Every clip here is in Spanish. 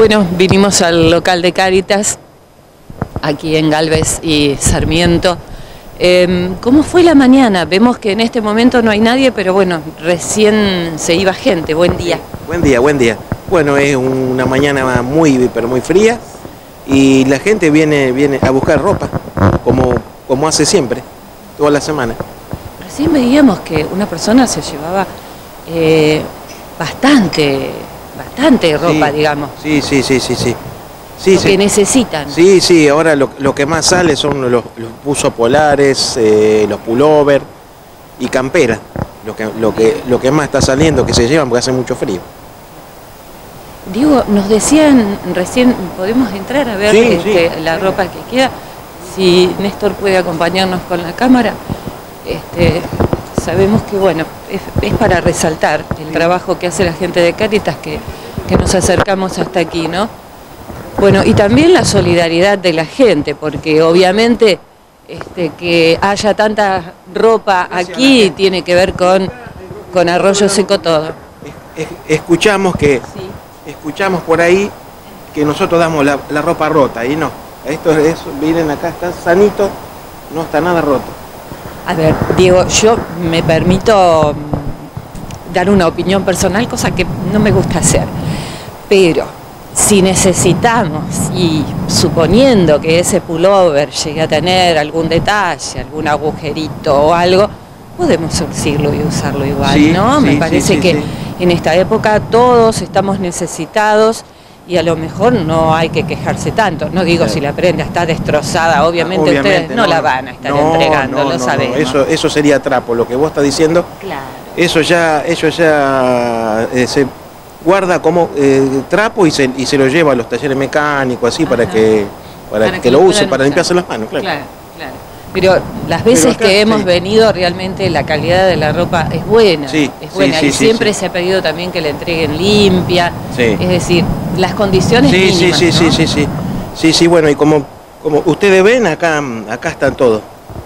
Bueno, vinimos al local de Cáritas, aquí en Gálvez y Sarmiento. ¿Cómo fue la mañana? Vemos que en este momento no hay nadie, pero bueno, recién se iba gente. Buen día. Buen día, buen día. Bueno, es una mañana pero muy fría y la gente viene a buscar ropa, como hace siempre, toda la semana. Recién veíamos que una persona se llevaba bastante ropa, Sí, digamos. Sí, Lo que necesitan. Sí, ahora lo que más sale son los buzos polares, los pullover y camperas. Lo que más está saliendo, que se llevan porque hace mucho frío. Diego, nos decían recién, podemos entrar a ver Sí. la ropa que queda. Si Néstor puede acompañarnos con la cámara, sabemos que bueno, es para resaltar el trabajo que hace la gente de Cáritas, que nos acercamos hasta aquí, ¿no? Bueno, y también la solidaridad de la gente, porque obviamente que haya tanta ropa aquí tiene que ver con Arroyo Seco todo. Escuchamos por ahí que nosotros damos la ropa rota y no. Miren acá, está sanito, no está nada roto. A ver, Diego, yo me permito dar una opinión personal, cosa que no me gusta hacer, pero si necesitamos, y suponiendo que ese pullover llegue a tener algún detalle, algún agujerito o algo, podemos surcirlo y usarlo igual, ¿no? Me parece que en esta época todos estamos necesitados y a lo mejor no hay que quejarse tanto. No digo si la prenda está destrozada, obviamente ustedes no la van a estar entregando, lo sabemos. Eso sería trapo, lo que vos estás diciendo. Claro. Eso ya se guarda como trapo y se lo lleva a los talleres mecánicos, así, para que lo use, para limpiarse las manos, claro. Claro. Pero las veces que hemos venido, realmente la calidad de la ropa es buena. Y siempre se ha pedido también que la entreguen limpia. Es decir, las condiciones mínimas, ¿no? Sí, bueno, y como ustedes ven, acá están toda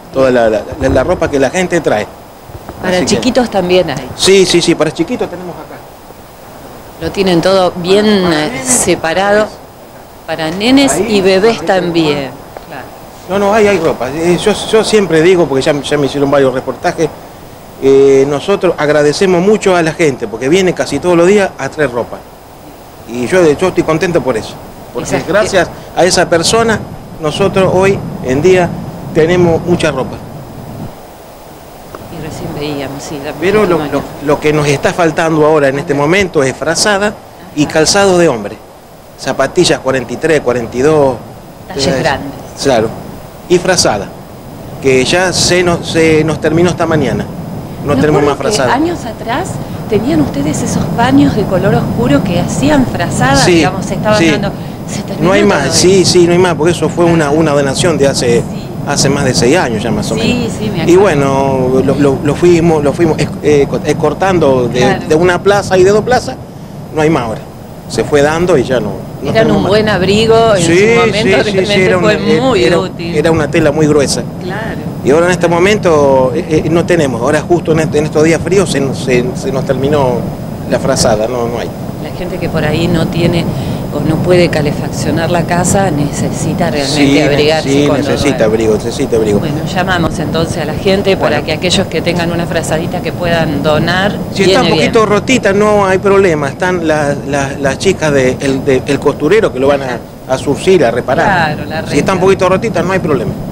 la ropa que la gente trae. Para chiquitos también hay. Sí, para chiquitos tenemos acá. Lo tienen todo bien separado, para nenes y bebés también. No, hay ropa. Yo siempre digo, porque ya me hicieron varios reportajes, nosotros agradecemos mucho a la gente, porque viene casi todos los días a traer ropa. Y yo estoy contento por eso. Porque gracias a esa persona, nosotros hoy en día tenemos mucha ropa. Y recién veíamos, sí. Pero lo que nos está faltando ahora en este momento es frazada y calzado de hombre. Zapatillas 43, 42. Talles grandes. Claro. Y frazada, que ya se nos terminó esta mañana. No tenemos más frazada. Años atrás tenían ustedes esos baños de color oscuro que hacían frazada, digamos, se estaban dando. No hay más, no hay más, porque eso fue una donación de hace más de 6 años ya más o menos. Me acuerdo. Y bueno, lo fuimos cortando de una plaza y de 2 plazas, no hay más ahora. Se fue dando y ya no. Eran un buen abrigo, en su momento realmente fue muy útil. Era una tela muy gruesa. Claro. Y ahora en este momento no tenemos, ahora justo en estos días fríos se nos terminó la frazada, no hay. La gente que por ahí no tiene o no puede calefaccionar la casa necesita realmente abrigarse. Sí, necesita abrigo. Bueno, llamamos entonces a la gente para que aquellos que tengan una frazadita que puedan donar. Si está un poquito rotita no hay problema, están las chicas del costurero que lo van a surcir, a reparar. Claro, si está un poquito rotita no hay problema.